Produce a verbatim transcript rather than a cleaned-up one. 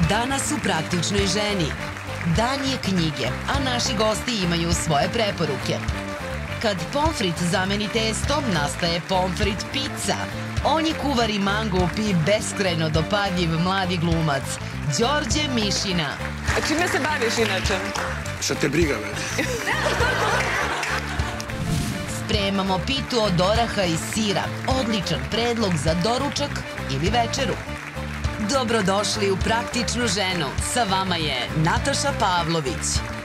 Danas u Praktičnoj ženi. Dan je knjige, a naši gosti imaju svoje preporuke. Kad pomfrit zameni testom, nastaje pomfrit pizza. On je kuvar i mangup i beskrajno dopadljiv mladi glumac, Đorđe Mišina. A čime se baviš inače? Šta te briga, već? Spremamo pitu od oraha i sira, odličan predlog za doručak ili večeru. Dobrodošli u Praktičnu ženu, sa vama je Nataša Pavlović.